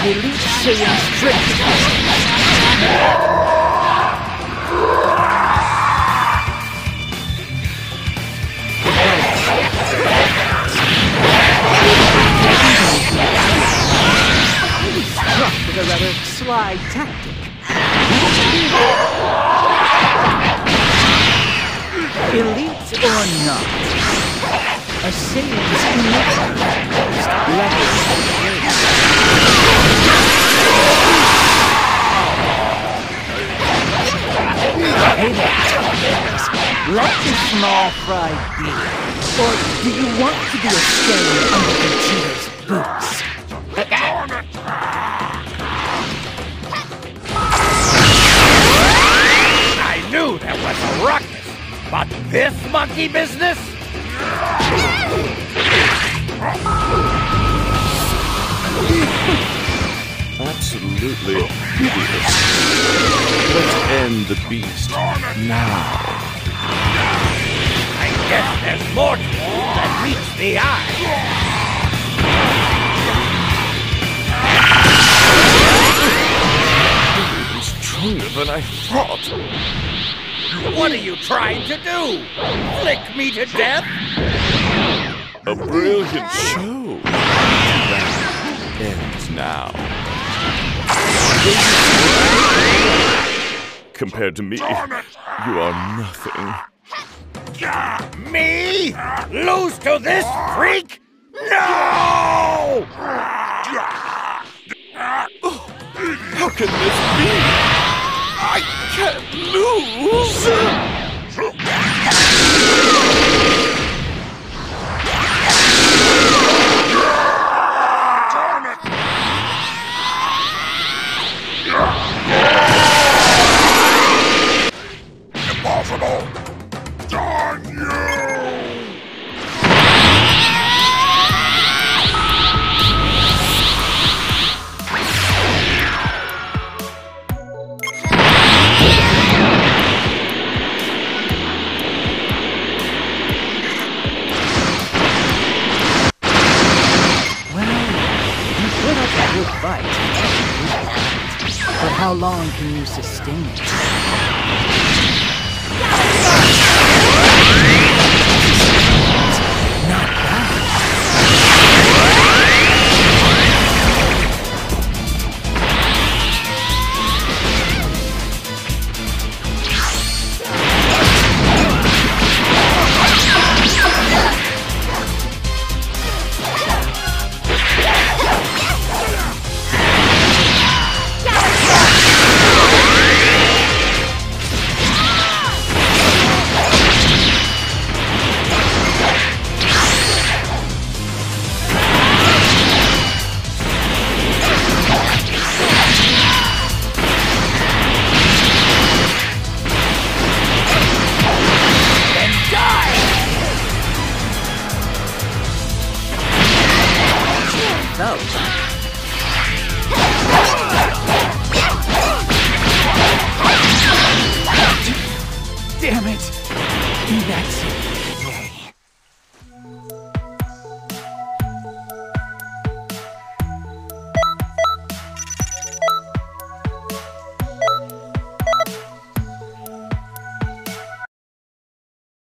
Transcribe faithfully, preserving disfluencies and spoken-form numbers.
Elite Saiyan Spletzer. With a rather sly tactic. Elite or not, a Saiyan's inevitable level of grace. Hey there, let the small fry be. Or do you want to be a stain under Vegeta's boots? I knew there was a ruckus, but this monkey business? Absolutely hideous. Let's end the beast now. I guess there's more to you than meets the eye. Stronger than I thought. What are you trying to do? Flick me to death? A brilliant show. That ends now. Compared to me, you are nothing. Me? Lose to this freak? No! How can this be? I can't lose! Impossible! Darn you! Fight. But how long can you sustain it? Not bad. Damn it!